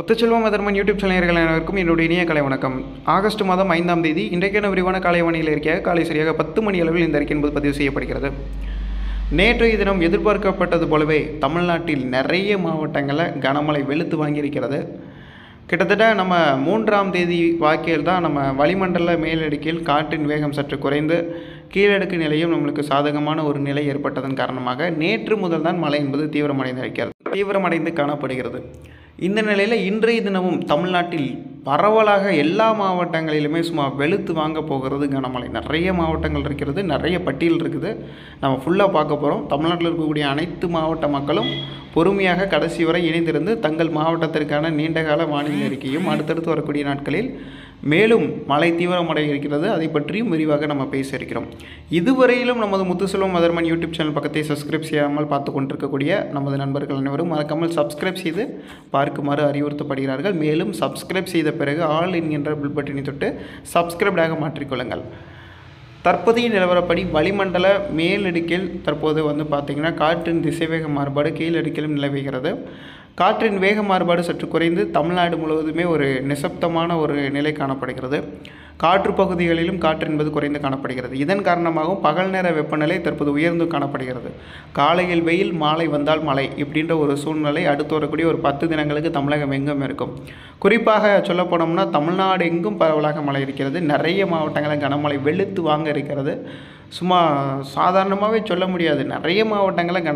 Muthuselvam Adharman YouTube சேனல்கள் அனைவருக்கும் என்னுடைய இனிய காலை வணக்கம். ஆகஸ்ட் மாதம் 5ஆம் தேதி இன்றைக்கான விரிவான காலை வானிலை இருக்கையாக காலை சரியாக 10 மணி அளவில் இந்த அறிக்கை என்பது பதிவு செய்யப்படுகிறது. நேற்றைய தினம் எதிர்பார்க்கப்பட்டது போலவே தமிழ்நாட்டில் நிறைய மாவட்டங்களில் கனமழை வெளுத்து வாங்கியிருக்கிறது. கிட்டத்தட்ட நம்ம 3ஆம் தேதி வாக்கில் தான் நம்ம வளிமண்டல மேலடுக்கில் காற்றின் வேகம் சற்று குறைந்து கீழடுக்கு நிலையும் நம்மளுக்கு சாதகமான ஒரு நிலை ஏற்பட்டதன் காரணமாக நேற்று முதல் தான் மழை என்பது தீவிரமடைந்து காணப்படுகிறது. இந்த நிலையில் இன்றைய தினமும் தமிழ்நாட்டில் பரவலாக எல்லா மாவட்டங்களிலுமே சும்மா வெளுத்து வாங்க போகிறது கனமழை. நிறைய மாவட்டங்கள் இருக்கிறது, நிறைய பட்டியல் இருக்குது. நம்ம ஃபுல்லாக பார்க்க போகிறோம். தமிழ்நாட்டில் இருக்கக்கூடிய அனைத்து மாவட்ட மக்களும் பொறுமையாக கடைசி வரை இணைந்திருந்து தங்கள் மாவட்டத்திற்கான நீண்டகால வானிலை அறிக்கையும் அடுத்தடுத்து வரக்கூடிய நாட்களில் மேலும் மழை தீவிரமடைய இருக்கிறது, அதை பற்றியும் விரிவாக நம்ம பேச இருக்கிறோம். இதுவரையிலும் நமது முத்துச்செல்வம் அதர்மன் யூடியூப் சேனல் பக்கத்தை சப்ஸ்கிரைப் செய்யாமல் பார்த்து கொண்டிருக்கக்கூடிய நமது நண்பர்கள் அனைவரும் மறக்காமல் சப்ஸ்கிரைப் செய்து பார்க்குமாறு அறிவுறுத்தப்படுகிறார்கள். மேலும் சப்ஸ்கிரைப் செய்த பிறகு ஆல் என்கின்ற பில் பட்டனை தொட்டு சப்ஸ்கிரைப்டாக மாற்றிக்கொள்ளுங்கள். தற்போதைய நிலவரப்படி வளிமண்டல மேலடுக்கில் தற்போது பார்த்திங்கன்னா காற்றின் திசைவேக மாறுபாடு கீழடுக்கிலும் நிலவுகிறது. காற்றின் வேக மாறுபாடு சற்று குறைந்து தமிழ்நாடு முழுவதுமே ஒரு நிசப்தமான ஒரு நிலை காணப்படுகிறது. காற்று பகுதிகளிலும் காற்று என்பது குறைந்து காணப்படுகிறது. இதன் காரணமாகவும் பகல் நேர வெப்பநிலை தற்போது உயர்ந்து காணப்படுகிறது. காலையில் வெயில், மாலை வந்தால் மழை இப்படின்ற ஒரு சூழ்நிலை அடுத்து வரக்கூடிய ஒரு 10 தினங்களுக்கு தமிழகம் எங்கும் இருக்கும். குறிப்பாக சொல்ல போனோம்னா தமிழ்நாடு எங்கும் பரவலாக மழை இருக்கிறது. நிறைய மாவட்டங்களில் கனமழை வெளுத்து வாங்க இருக்கிறது. சும்மா சாதாரணமாகவே சொல்ல முடியாது. நிறைய மாவட்டங்களில்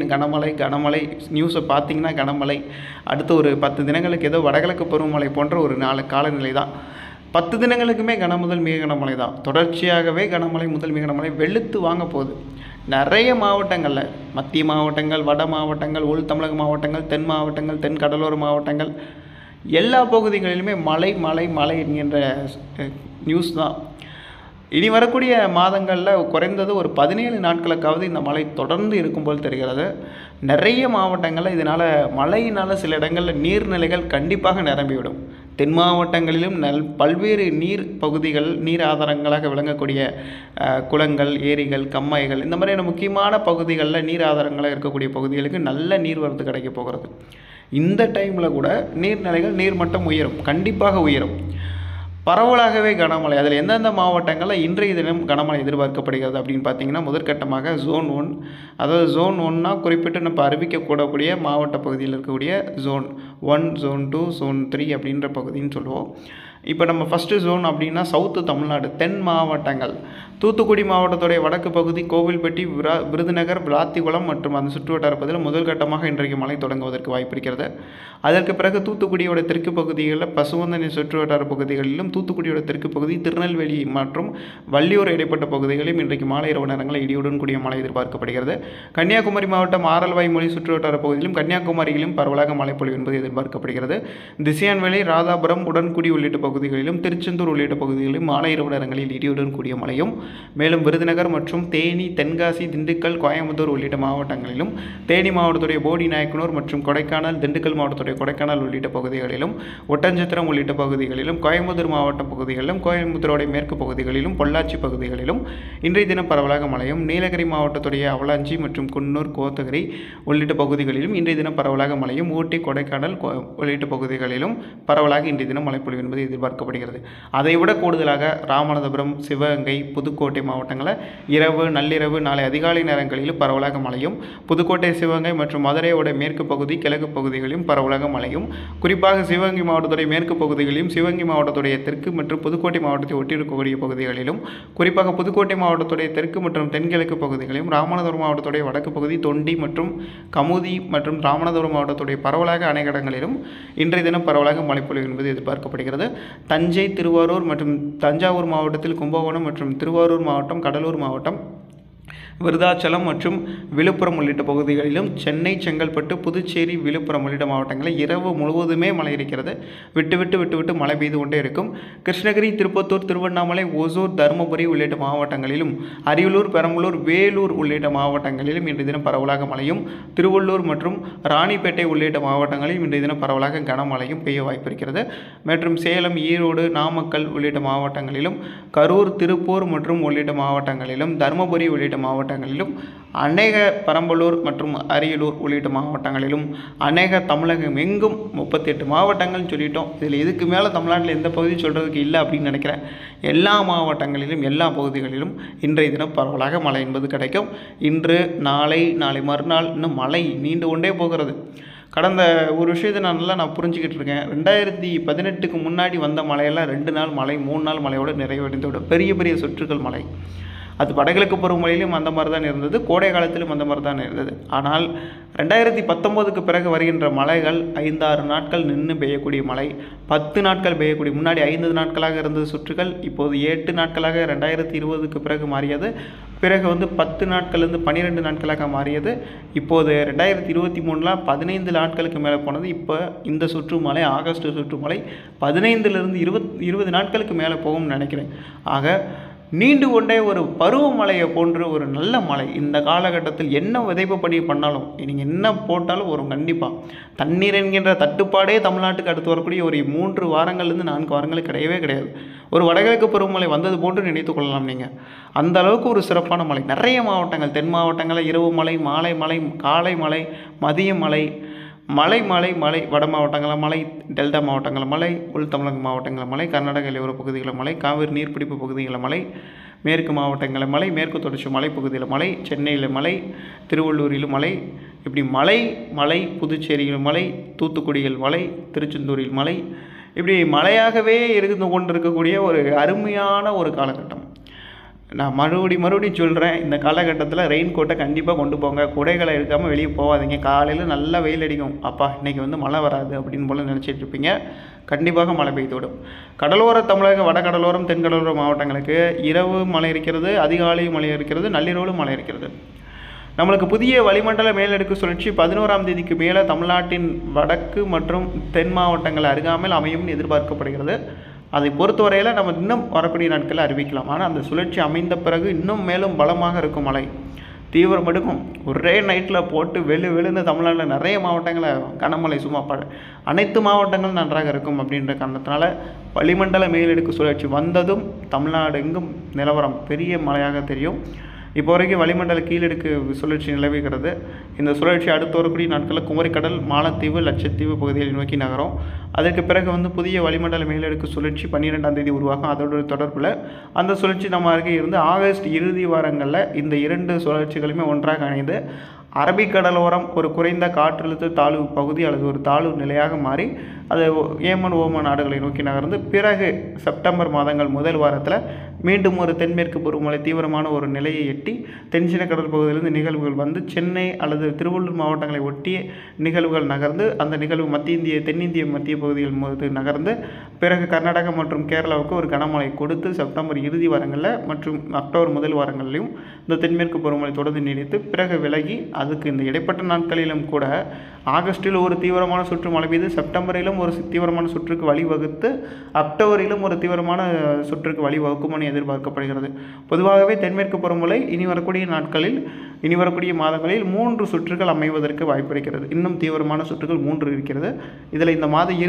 கனமழை நியூஸை பார்த்திங்கன்னா கனமழை. அடுத்த ஒரு 10 தினங்களுக்கு ஏதோ வடகிழக்கு பருவமழை போன்ற ஒரு காலநிலை தான். 10 தினங்களுக்குமே கனமுதல் மிக கனமழை தான். தொடர்ச்சியாகவே கனமழை முதல் மிக கனமழை வெளுத்து வாங்க போகுது. நிறைய மாவட்டங்களில் மத்திய மாவட்டங்கள், வட மாவட்டங்கள், உள் தமிழக மாவட்டங்கள், தென் மாவட்டங்கள், தென் கடலோர மாவட்டங்கள் எல்லா பகுதிகளிலுமே மழை என்கின்ற நியூஸ் தான். இனி வரக்கூடிய மாதங்களில் குறைந்தது ஒரு 17 நாட்களுக்காவது இந்த மழை தொடர்ந்து இருக்கும் போல் தெரிகிறது. நிறைய மாவட்டங்களில் மழையினால் சில இடங்களில் நீர்நிலைகள் கண்டிப்பாக நிரம்பிவிடும். தென் மாவட்டங்களிலும் பல்வேறு நீர் ஆதாரங்களாக விளங்கக்கூடிய குளங்கள், ஏரிகள், கம்மாய்கள் இந்த மாதிரியான முக்கியமான பகுதிகளில் நீர் ஆதாரங்களாக இருக்கக்கூடிய பகுதிகளுக்கு நல்ல நீர்வரத்து கிடைக்க போகிறது. இந்த டைமில் கூட நீர்மட்டம் உயரும், கண்டிப்பாக உயரும். பரவலாகவே கனமழை. அதில் எந்தெந்த மாவட்டங்களில் இன்றைய தினம் கனமழை எதிர்பார்க்கப்படுகிறது அப்படின்னு பார்த்தீங்கன்னா, முதற்கட்டமாக Zone 1, அதாவது Zone 1னா குறிப்பிட்டு நம்ம அறிவிக்கக்கூடக்கூடிய மாவட்ட பகுதியில் இருக்கக்கூடிய Zone 1, Zone 2, Zone 3 அப்படின்ற பகுதின்னு சொல்லுவோம். இப்போ நம்ம ஃபஸ்ட்டு ஜோன் அப்படின்னா சவுத்து தமிழ்நாடு, தென் மாவட்டங்கள், தூத்துக்குடி மாவட்டத்துடைய வடக்கு பகுதி, கோவில்பட்டி, விருதுநகர், விளாத்திகுளம் மற்றும் அந்த சுற்றுவட்டார பகுதியில் முதல் கட்டமாக இன்றைக்கு மழை தொடங்குவதற்கு வாய்ப்பு இருக்கிறது. அதற்கு பிறகு தூத்துக்குடியோட தெற்கு பகுதிகளில், பசுவந்தனை சுற்றுவட்டார பகுதிகளிலும், தூத்துக்குடியோட தெற்கு பகுதி, திருநெல்வேலி மற்றும் வள்ளியூர் இடைப்பட்ட பகுதிகளிலும் இன்றைக்கு மாலை இரவு நேரங்களில் இடியுடன் கூடிய மழை எதிர்பார்க்கப்படுகிறது. கன்னியாகுமரி மாவட்டம் ஆரல்வாய்மொழி சுற்றுவட்டார பகுதியிலும் கன்னியாகுமரியிலும் பரவலாக மழைப்பொழிவு என்பது எதிர்பார்க்கப்படுகிறது. திசையான்வேலி, ராதாபுரம், உடன்குடி உள்ளிட்ட பகுதிகளிலும், திருச்செந்தூர் உள்ளிட்ட பகுதிகளிலும் மாலை இரவு நேரங்களில் இடியுடன் கூடிய மழையும், மேலும் விருதுநகர் மற்றும் தேனி, தென்காசி, திண்டுக்கல், கோயம்புத்தூர் உள்ளிட்ட மாவட்டங்களிலும், தேனி மாவட்டத்துடைய போடி நாயக்கனூர் மற்றும் கொடைக்கானல், திண்டுக்கல் மாவட்டத்துடைய கொடைக்கானல் உள்ளிட்ட பகுதிகளிலும், ஒட்டஞ்சத்திரம் உள்ளிட்ட பகுதிகளிலும், கோயம்புத்தூர் மாவட்ட பகுதிகளிலும், கோயம்புத்தூருடைய மேற்கு பகுதிகளிலும், பொள்ளாச்சி பகுதிகளிலும் இன்றைய தினம் பரவலாக மழையும், நீலகிரி மாவட்டத்துடைய அவலாஞ்சி மற்றும் குன்னூர், கோத்தகிரி உள்ளிட்ட பகுதிகளிலும் இன்றைய தினம் பரவலாக மழையும், ஊட்டி, கொடைக்கானல் உள்ளிட்ட பகுதிகளிலும் பரவலாக இன்றைய தினம் மழைப்பொழிவு என்பது எதிர்பார்க்கப்படுகிறது. அதைவிட கூடுதலாக ராமநாதபுரம், சிவகங்கை, புதுக்கோட்டை மாவட்டங்களில் நள்ளிரவு, நாளை அதிகாலை நேரங்களிலும் பரவலாக மழையும், புதுக்கோட்டை, சிவகங்கை மற்றும் மதுரையோட மேற்கு பகுதி, கிழக்கு பகுதிகளிலும் பரவலாக மழையும், குறிப்பாக சிவகங்கை மாவட்டத்துடைய மேற்கு பகுதிகளிலும், சிவகங்கை மாவட்டத்துடைய தெற்கு மற்றும் புதுக்கோட்டை மாவட்டத்தை ஒட்டியிருக்கக்கூடிய பகுதிகளிலும், குறிப்பாக புதுக்கோட்டை மாவட்டத்துடைய தெற்கு மற்றும் தென்கிழக்கு பகுதிகளிலும், ராமநாதபுரம் மாவட்டத்துடைய வடக்கு பகுதி, தொண்டி மற்றும் கமுதி மற்றும் ராமநாதபுரம் மாவட்டத்துடைய பரவலாக அனைத்து இடங்களிலும் இன்றைய தினம் பரவலாக மழைப்பொழிவு என்பது எதிர்பார்க்கப்படுகிறது. தஞ்சை, திருவாரூர் மற்றும் தஞ்சாவூர் மாவட்டத்தில், கும்பகோணம் மற்றும் திருவாரூர் மாவட்டம், கடலூர் மாவட்டம், விருதாச்சலம் மற்றும் விழுப்புரம் உள்ளிட்ட பகுதிகளிலும், சென்னை, செங்கல்பட்டு, புதுச்சேரி, விழுப்புரம் உள்ளிட்ட மாவட்டங்களில் இரவு முழுவதுமே மழை இருக்கிறது. விட்டு மழை பெய்து கொண்டே இருக்கும். கிருஷ்ணகிரி, திருப்பத்தூர், திருவண்ணாமலை, ஒசூர், தருமபுரி உள்ளிட்ட மாவட்டங்களிலும், அரியலூர், பெரம்பலூர், வேலூர் உள்ளிட்ட மாவட்டங்களிலும் இன்றைய தினம் பரவலாக மழையும், திருவள்ளூர் மற்றும் ராணிப்பேட்டை உள்ளிட்ட மாவட்டங்களிலும் இன்றைய தினம் பரவலாக கனமழையும் பெய்ய வாய்ப்பு இருக்கிறது. மற்றும் சேலம், ஈரோடு, நாமக்கல் உள்ளிட்ட மாவட்டங்களிலும், கரூர், திருப்பூர் மற்றும் உள்ளிட்ட மாவட்டங்களிலும், தருமபுரி உள்ளிட்ட உள்ளிட்ட மாவட்டங்களிலும், அநேக பெரம்பலூர் மற்றும் அரியலூர் உள்ளிட்ட மாவட்டங்களிலும், அநேக தமிழகம் எங்கும் 38 மாவட்டங்கள்னு சொல்லிட்டோம். இதில் இதுக்கு மேலே தமிழ்நாட்டில் எந்த பகுதி சொல்கிறதுக்கு இல்லை அப்படின்னு நினைக்கிறேன். எல்லா மாவட்டங்களிலும் எல்லா பகுதிகளிலும் இன்றைய தினம் பரவலாக மழை என்பது கிடைக்கும். இன்று நாளை மறுநாள் இன்னும் மழை நீண்டு கொண்டே போகிறது. கடந்த ஒரு விஷயத்தை நான் புரிஞ்சுக்கிட்டு இருக்கேன். 2018க்கு முன்னாடி வந்த மழையெல்லாம் 2 நாள் மழை 3 நாள் மழையோடு நிறைவடைந்துவிடும். பெரிய பெரிய சொற்றுகள் மழை. அது வடகிழக்கு பருவமழையிலும் அந்த மாதிரி தான் இருந்தது, கோடை காலத்திலும் அந்த மாதிரி தான் இருந்தது. ஆனால் 2019க்கு பிறகு வருகின்ற மழைகள் 5-6 நாட்கள் நின்று பெய்யக்கூடிய மழை, 10 நாட்கள் பெய்யக்கூடிய, முன்னாடி 5 நாட்களாக இருந்தது சுற்றுகள், இப்போது 8 நாட்களாக 2020க்கு பிறகு மாறியது. பிறகு 10 நாட்கள்லேருந்து 12 நாட்களாக மாறியது. இப்போது 2023 15 நாட்களுக்கு மேலே போனது. இப்போ இந்த சுற்றுமழை ஆகஸ்ட் சுற்றுமழை 15லிருந்து 20 நாட்களுக்கு மேலே போகும்னு நினைக்கிறேன். ஆக நீண்டு கொண்டே ஒரு பருவமழையை போன்று ஒரு நல்ல மழை. இந்த காலகட்டத்தில் என்ன விதைப்பு பணி பண்ணாலும், நீங்கள் என்ன போட்டாலும் வரும் கண்டிப்பாக. தண்ணீர் என்கின்ற தட்டுப்பாடே தமிழ்நாட்டுக்கு அடுத்து வரக்கூடிய ஒரு 3 வாரங்கள்லேருந்து 4 வாரங்களுக்கு கிடையவே கிடையாது. ஒரு வடகிழக்கு பருவமழை வந்தது போன்று நினைத்து கொள்ளலாம் நீங்கள். அந்த அளவுக்கு ஒரு சிறப்பான மழை. நிறைய மாவட்டங்கள், தென் மாவட்டங்களில் இரவு மழை, மாலை மழை, காலை மழை, மதிய மழை, மழை, வட மாவட்டங்களில் மழை, டெல்டா மாவட்டங்களில் மழை, உள் தமிழக மாவட்டங்களில் மழை, கர்நாடக எல்லையோர பகுதிகளில் மழை, காவிரி நீர்பிடிப்பு பகுதிகளில் மழை, மேற்கு மாவட்டங்களில் மழை, மேற்கு தொடர்ச்சி மலைப்பகுதியில் மழை, சென்னையில் மழை, திருவள்ளூரிலும் மழை, இப்படி மழை, புதுச்சேரியில் மழை, தூத்துக்குடியில் மழை, திருச்செந்தூரில் மழை, இப்படி மழையாகவே இருந்து கொண்டிருக்கக்கூடிய ஒரு அருமையான ஒரு காலகட்டம். நான் மறுபடியும் சொல்கிறேன், இந்த காலகட்டத்தில் ரெயின் கோட்டை கண்டிப்பாக கொண்டு போங்க. குடைகளை எடுக்காமல் வெளியே போகாதீங்க. காலையில் நல்லா வெயில் அடிக்கும், அப்பா இன்றைக்கி மழை வராது அப்படின்னு போல் நினச்சிட்டு இருப்பீங்க. கண்டிப்பாக மழை பெய்துவிடும். கடலோர தமிழக, வடகடலோரம், தென்கடலோர மாவட்டங்களுக்கு இரவு மழை இருக்கிறது, அதிகாலை மழை இருக்கிறது, நள்ளிரவு மழை இருக்கிறது. நம்மளுக்கு புதிய வளிமண்டல மேலடுக்கு சுழற்சி 11ஆம் தேதிக்கு மேலே தமிழ்நாட்டின் வடக்கு மற்றும் தென் மாவட்டங்கள் அருகாமல் அமையும் எதிர்பார்க்கப்படுகிறது. அதை பொறுத்தவரையில் நம்ம இன்னும் வரக்கூடிய நாட்களில் அறிவிக்கலாம். ஆனால் அந்த சுழற்சி அமைந்த பிறகு இன்னும் மேலும் பலமாக இருக்கும் மழை, தீவிரம் எடுக்கும். ஒரே நைட்டில் போட்டு வெளுன்னு தமிழ்நாட்டில் நிறைய மாவட்டங்களில் கனமழை, சும்மா அனைத்து மாவட்டங்களும் நன்றாக இருக்கும். அப்படின்ற காரணத்தினால வளிமண்டல மேலடுக்கு சுழற்சி வந்ததும் தமிழ்நாடு எங்கும் நிலவரம் பெரிய மழையாக தெரியும். இப்போ வரைக்கும் வளிமண்டல கீழடுக்கு சுழற்சி நிலவுகிறது. இந்த சுழற்சி அடுத்து வரக்கூடிய நாட்களில் குமரிக்கடல், மாலத்தீவு, லட்சத்தீவு பகுதிகளை நோக்கி நகரும். அதற்கு பிறகு புதிய வளிமண்டல மேலடுக்கு சுழற்சி 12ஆம் தேதி உருவாகும். அதோட தொடர்பில் அந்த சுழற்சி நம்ம அருகே இருந்து ஆகஸ்ட் இறுதி வாரங்களில் இந்த 2 சுழற்சிகளுமே ஒன்றாக இணைந்து அரபிக்கடலோரம் ஒரு குறைந்த காற்றழுத்த தாழ்வு பகுதி அல்லது ஒரு தாழ்வு நிலையாக மாறி அது ஏமன், ஓமன் நாடுகளை நோக்கி நகர்ந்து பிறகு செப்டம்பர் மாதங்கள் முதல் வாரத்தில் மீண்டும் ஒரு தென்மேற்கு பருவமழை தீவிரமான ஒரு நிலையை எட்டி தென்சீன கடல் பகுதியிலிருந்து நிகழ்வுகள் வந்து சென்னை அல்லது திருவள்ளூர் மாவட்டங்களை ஒட்டிய நிகழ்வுகள் நகர்ந்து அந்த நிகழ்வு தென்னிந்திய மத்திய பகுதிகள் போது நகர்ந்து பிறகு கர்நாடகா மற்றும் கேரளாவுக்கு ஒரு கனமழை கொடுத்து செப்டம்பர் இறுதி வாரங்களில் மற்றும் அக்டோபர் முதல் வாரங்களிலும் இந்த தென்மேற்கு பருவமழை தொடர்ந்து நீடித்து பிறகு விலகி அதுக்கு இந்த இடைப்பட்ட நாட்களிலும் கூட ஆகஸ்டில் ஒரு தீவிரமான சுற்று மழை பெய்து செப்டம்பரிலும் ஒரு தீவிரமான சுற்றுக்கு வழிவகுத்து அக்டோபரிலும் ஒரு தீவிரமான சுற்றுக்கு வழிவகுக்கும் என எதிர்பார்க்கப்படுகிறது. பொதுவாகவே தென்மேற்கு பருவமழை இனி வரக்கூடிய மாதங்களில் 3 சுற்றுகள் அமைவதற்கு வாய்ப்பு இருக்கிறது. இன்னும் தீவிரமான சுற்றுகள் 3 இருக்கிறது. இதில் இந்த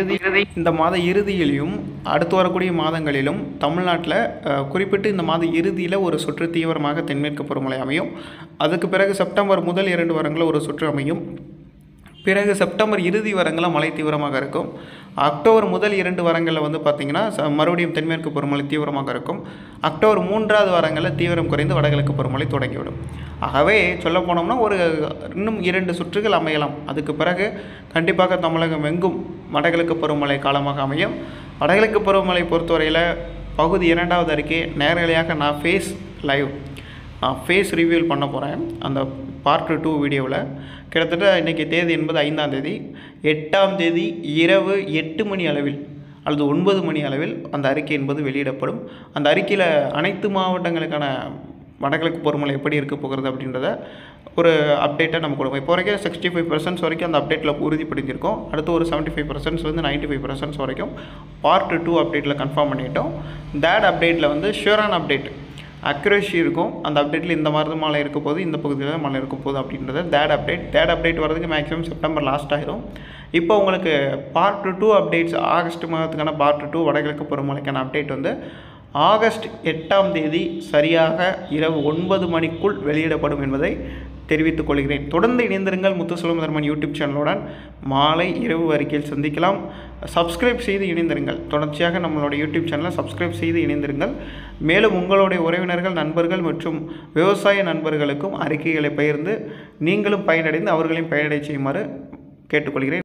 மாத இறுதியிலும் அடுத்து வரக்கூடிய மாதங்களிலும் தமிழ்நாட்டில் குறிப்பிட்டு இந்த மாத இறுதியில் ஒரு சுற்று தீவிரமாக தென்மேற்கு பருவமழை அமையும். அதுக்கு பிறகு செப்டம்பர் முதல் 2 வாரங்களில் ஒரு சுற்று அமையும். பிறகு செப்டம்பர் இறுதி வாரங்களில் மழை தீவிரமாக இருக்கும். அக்டோபர் முதல் 2 வாரங்களில் பார்த்திங்கன்னா மறுபடியும் தென்மேற்கு பருவமழை தீவிரமாக இருக்கும். அக்டோபர் 3வது வாரங்களில் தீவிரம் குறைந்து வடகிழக்கு பருவமழை தொடங்கிவிடும். ஆகவே சொல்ல போனோம்னா இன்னும் 2 சுற்றுகள் அமையலாம். அதுக்கு பிறகு கண்டிப்பாக தமிழகம் எங்கும் வடகிழக்கு பருவமழை காலமாக அமையும். வடகிழக்கு பருவமழை பொறுத்தவரையில் பகுதி 2வது அறிக்கை நேரடியாக நான் ஃபேஸ் ரிவ்யூல் பண்ண போகிறேன். அந்த பார்ட் 2 வீடியோவில் கிட்டத்தட்ட இன்றைக்கி தேதி என்பது 5ஆம் தேதி, 8ஆம் தேதி இரவு 8 மணி அளவில் அல்லது 9 மணி அளவில் அந்த அறிக்கை என்பது வெளியிடப்படும். அந்த அறிக்கையில் அனைத்து மாவட்டங்களுக்கான வடகிழக்கு பருவமழை எப்படி இருக்க போகிறது அப்படின்றத ஒரு அப்டேட்டை நம்ம கொடுப்போம். இப்போ வரைக்கும் 65% வரைக்கும் அந்த அப்டேட்டில் உறுதிப்படுத்தியிருக்கோம். அடுத்து ஒரு 75%, 95% வரைக்கும் பார்ட் 2 அப்டேட்டில் கன்ஃபார்ம் பண்ணிட்டோம். தேட் அப்டேட்டில் ஷூரான அப்டேட் அக்யூரேசி இருக்கும். அந்த அப்டேட்டில் இந்த மாதிரி மழை இருக்க போது, இந்த பகுதியில் மழை இருக்க போகுது அப்படின்றத தேட் அப்டேட் வரதுக்கு மேக்ஸிமம் செப்டம்பர் லாஸ்ட் ஆகிடும். இப்போ உங்களுக்கு பார்ட் 2 அப்டேட்ஸ் ஆகஸ்ட் மாதத்துக்கான பார்ட் 2 வடகிழக்கு பருவமழைக்கான அப்டேட் ஆகஸ்ட் 8ஆம் தேதி சரியாக இரவு 9 மணிக்குள் வெளியிடப்படும் என்பதை தெரிவித்துக் கொள்கிறேன். தொடர்ந்து இணைந்திருங்கள் முத்துசெல்வம் தர்மன் யூடியூப் சேனலுடன். மாலை இரவு அறிக்கையில் சந்திக்கலாம். சப்ஸ்கிரைப் செய்து இணைந்திருங்கள். தொடர்ச்சியாக நம்மளோட யூடியூப் சேனலை சப்ஸ்கிரைப் செய்து இணைந்திருங்கள். மேலும் உங்களுடைய உறவினர்கள், நண்பர்கள் மற்றும் விவசாய நண்பர்களுக்கும் அறிக்கைகளை பகிர்ந்து நீங்களும் பயனடைந்து அவர்களையும் பயனடை செய்யுமாறு கேட்டுக்கொள்கிறேன்.